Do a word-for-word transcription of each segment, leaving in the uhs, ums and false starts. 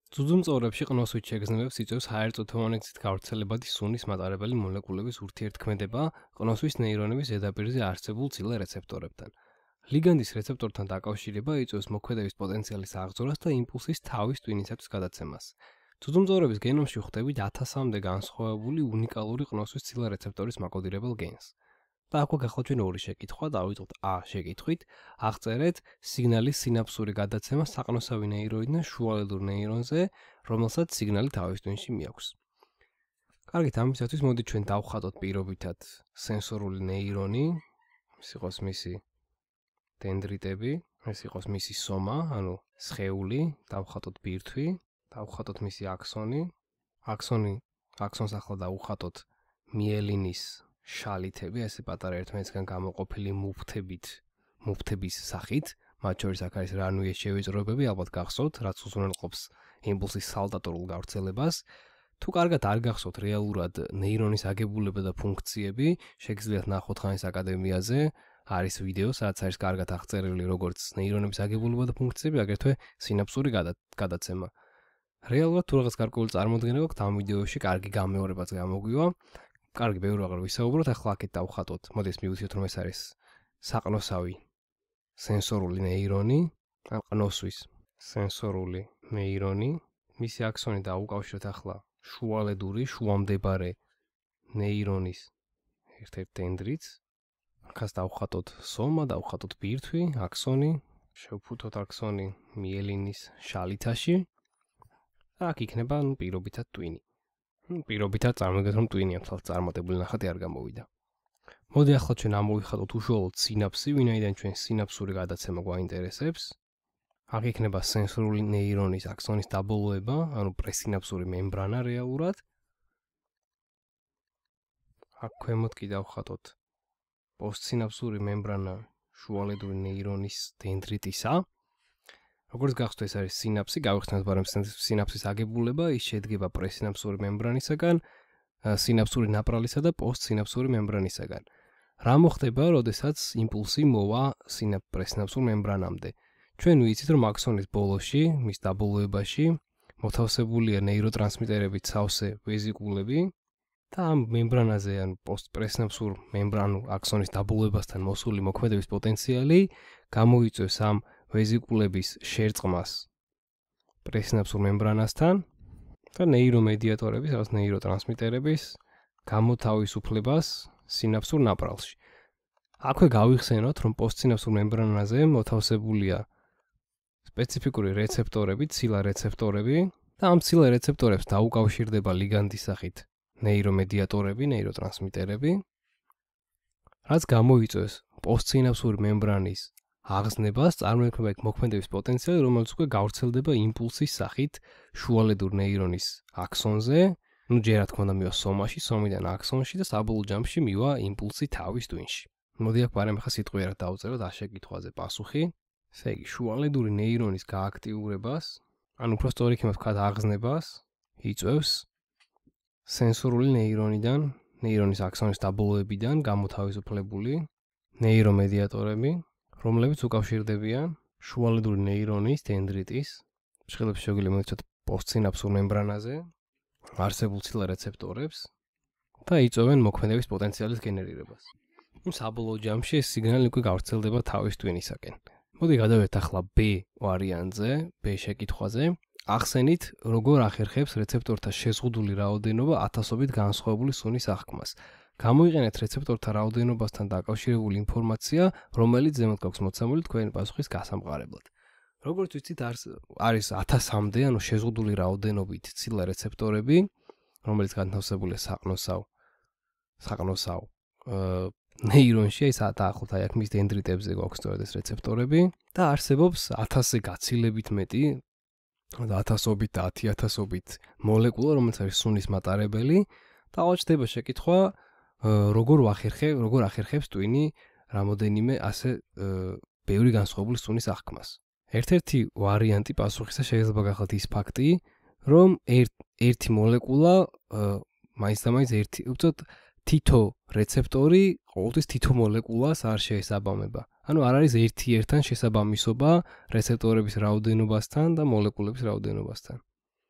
ძუძუმწოვრებში ყნოსვით შეგრძნებებს იწვევს ჰაერწუთოვანი გზით გავრცელებადი სუნის მატარებელი მოლეკულების ურთიერთქმედება ყნოსვის ნეირონების ზედაპირზე არსებულ ცილა რეცეპტორებთან. ლიგანდის რეცეპტორთან დაკავშირება იწვევს მოქმედების პოტენციალის აღძვრას და იმპულსის თავის ტვინისათვის გადაცემას. ძუძუმწოვრების გენომში ვხვდებით ათასამდე განსხვავებული უნიკალური ყნოსვის ცილა რეცეპტორის მაკოდირებელ გენს. და აქვე გახლავთ ჩვენ ორი შეკითხვა, დავიწყოთ A შეკითხვით, აღწერეთ სიგნალის სინაფსური გადაცემა საყნოსავი ნეირონიდან შუალედურ ნეირონზე, რომელსაც სიგნალი თავის ტვინში მიაქვს. კარგით, ამისათვის მოდით ჩვენ დავხატოთ პირობითად სენსორული ნეირონი, ეს იყოს მისი დენდრიტები, ეს იყოს მისი სომა, ანუ სხეული, დავხატოთ ბირთვი, დავხატოთ მისი აქსონი, აქსონი, აქსონს ახლა დავხატოთ მიელინის შალითები, ესე პატარა ერთმანეთისგან გამოყოფილი მუფთებით, მუფთების სახით, მათ შორის აქ არის რანუიეს შევიწროებები, ალბათ გახსოვთ, რაც უზრუნველყოფს იმპულსის სალტატორულ გავრცელებას. თუ კარგად არ გახსოვთ რეალურად ნეირონის აგებულება და ფუნქციები, შეგიძლიათ ნახოთ ხანის აკადემიაზე, არის ვიდეო, სადაც არის კარგად აღწერილი როგორც ნეირონების აგებულება და ფუნქციები, აგრეთვე სინაფსური გადაცემა. რეალურად თუ რაღაც გარკვეული წარმოდგენა გაქვთ ამ ვიდეოში, კარგი გამეორებაც გამოგვივა. კარგი, ბევრი აღარ ვისაუბროთ, ახლა აქეთ დავხატოთ. მოდით მივუძიოთ, რომ ეს არის საყნოსავი სენსორული ნეირონი, ან ყნოსვის სენსორული ნეირონი. მისი აქსონი დაუკავშიროთ ახლა შუალედური, შუამდებარე ნეირონის ერთ-ერთ დენდრიტს. ახაც დავხატოთ სომა, დავხატოთ ბირთვი, აქსონი, შევფუთოთ აქსონი მიელინის შალითაში. აქ იქნება პირობითად ტვინი. პირობითად წარმოგიდგენთ, რომ ტვინი ამ წარმატებული ნახატი არ გამოვიდა. მოდი ახლა ჩვენ ამოვიხატოთ უშუალოდ სინაფსი, ვინაიდან ჩვენ სინაფსური გადაცემა გვაინტერესებს. აქ იქნება სენსორული ნეირონის აქსონის დაბოლოება, ანუ პრესინაფსური მემბრანა რეალურად. აქ ქვემოთ კი დავხატოთ პოსტსინაფსური მემბრანა შუალედური ნეირონის დენდრიტისა. როგორც გახსოვთ, ეს არის სინაფსი, გავიხსენოთ, მაგრამ სინაფსის აგებულება ის შედგება პრესინაფსური მემბრანისაგან, სინაფსური ნაპრალისა და პოსტსინაფსური მემბრანისაგან. რა მოხდება, როდესაც იმპულსი მოვა პრესინაფსურ მემბრანამდე? ჩვენ ვიცით, რომ აქსონის ბოლოში, მის დაბოლოებაში, მოთავსებულია ნეიროტრანსმიტერებით სავსე ვეზიკულები და ამ მემბრანაზე, ან პოსტპრესინაფსურ მემბრანულ აქსონის დაბოლოებასთან მოსული მოქმედების პოტენციალი გამოიწვევს ამ ვეზიკულების შერწყმას პრესინაფსურ მემბრანასთან და ნეირომედიატორების, რაღაც ნეიროტრანსმიტერების გამოთავისუფლებას სინაფსურ ნაპრალში. აქვე გავიხსენოთ, რომ პოსტსინაფსურ მემბრანაზე მოთავსებულია სპეციფიკური რეცეპტორები, ცილა რეცეპტორები და ამ ცილა რეცეპტორებს დაუკავშირდება ლიგანდის სახით ნეირომედიატორები, ნეიროტრანსმიტერები, რაც გამოიწვევს პოსტსინაფსური მემბრანის აღზნებას, წარმოიქმნება იქ მოქმედების პოტენციალი, რომელიც უკვე გავრცელდება იმპულსის სახით შუალედურ ნეირონის აქსონზე, ну ჯერ რა თქმა უნდა მივა სომაში, სომიდან აქსონში და საბოლოო ჯამში მივა იმპულსი თავის ტვინში. მოდი აქ პარემ ხა სიტყვიერად დავწეროთ ამ შეკითხვაზე პასუხი. ესე იგი, შუალედური ნეირონის გააქტიურებას, ან უფრო სწორი იქნება ვთქვათ აღზნებას, იწვევს სენსორული ნეირონიდან, ნეირონის აქსონის დაბოლოებიდან გამოთავისუფლებული ნეირომედიატორები, რომლებიც უკავშირდებიან შუალედური ნეირონის დენდრიტის, ფრჩხილებში შეგვიძლია მოვიცოთ პოსტსინაფსურ მემბრანაზე არსებულ ცილა რეცეპტორებს და იწვევენ მოქმედების პოტენციალის გენერირებას. საბოლოო ჯამში ეს სიგნალი უკვე გავრცელდება თავის ტვინისაკენ. მოდი გადავიდეთ ახლა B ვარიანტზე, B შეკითხვაზე. ახსენით, როგორ ახერხებს რეცეპტორთა შეზღუდული რაოდენობა ათასობით განსხვავებული სუნის აღქმას. გამოიყენეთ რეცეპტორთა რაოდენობასთან დაკავშირებული ინფორმაცია, რომელიც ზემოთ გაქვს მოცემული თქვენი პასუხის გასამყარებლად. როგორც ვიცით, არის ათასამდე, ანუ შეზღუდული რაოდენობით ცილა რეცეპტორები, რომელიც განთავსებულია საყნოსავ საყნოსავ ნეირონში, აი საათახლოთ აი აქ მის დენდრიტებზე გვაქვს სწორედ ეს რეცეპტორები და არსებობს ათასზე გაცილებით მეტი და ათასობით და ათიათასობით მოლეკულა, რომელიც არის სუნის მატარებელი და აღჭდება შეკითხვა, როგორ ვახერხებ, როგორ ახერხებს ტვინი რამოდენიმე ასე ბევრი განსხვავებული სუნის აღქმას. ერთ-ერთი ვარიანტი პასუხისა შეიძლება გახლავთ ის ფაქტი, რომ ერთი მოლეკულა მაინც და მაინც ერთი, უბრალოდ თითო რეცეპტორი ყოველთვის თითო მოლეკულას არ შეესაბამება. ანუ არ არის ერთი-ერთთან შესაბამისობა რეცეპტორების რაოდენობასთან და მოლეკულების რაოდენობასთან.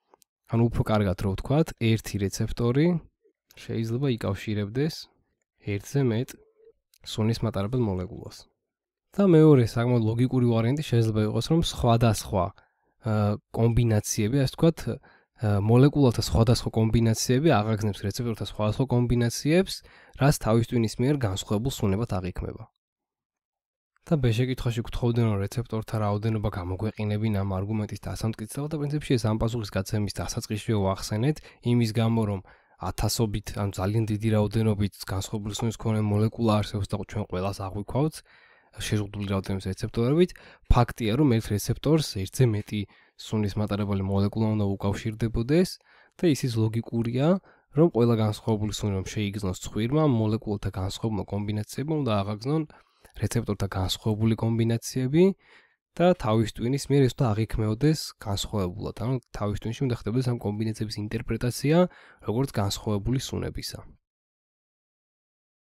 ანუ უფრო კარგად რო ვთქვათ, ერთი რეცეპტორი შეიძლება იკავშირებდეს ერთზე მეტ სუნის მატარებელ მოლეკულას. და მეორე საკმაოდ ლოგიკური ვარიანტი შეიძლება იყოს, რომ სხვადასხვა კომბინაციები, ასე ვთქვათ, მოლეკულათა სხვადასხვა კომბინაციები აღაგზნებს რეცეპტორთა სხვადასხვა კომბინაციებს, რაც თავის ტვინის მიერ განსხვავებულ სუნებად აღიქმება. და ბეშეკითხაში გთხოვდნენ, რომ რეცეპტორთა რაოდენობა გამოგვეყინებინ ამ არგუმენტის დასამტკიცებლად და პრინციპში ეს ამ პასუხის გაცემის დასაწყისშივე ვახსენეთ, იმის გამო, რომ ათასობით, ან ძალიან დიდი რაოდენობით განსხვავებული სუნის მქონე მოლეკულა არსებობს და ჩვენ ყველას აღვიქვავთ შეზღუდული რაოდენობის რეცეპტორებით, ფაქტია, რომ ერთ რეცეპტორს ერთზე მეტი სუნის მატარებელი მოლეკულა უნდა უკავშირდებოდეს და ისიც ლოგიკურია, რომ ყველა განსხვავებული სუნი რომ შეიგრძნოს ცხვირმა, მოლეკულათა განსხვავებულმა კომბინაციებმა უნდა აღაგზნონ რეცეპტორთა განსხვავებული კომბინაციები და თავის ტვინის მიერ ეს უნდა აღიქმეოდეს განსხვავებულად. ანუ თავის ტვინში უნდა ხდებოდეს ამ კომბინაციების ინტერპრეტაცია, როგორც განსხვავებული სუნებისა.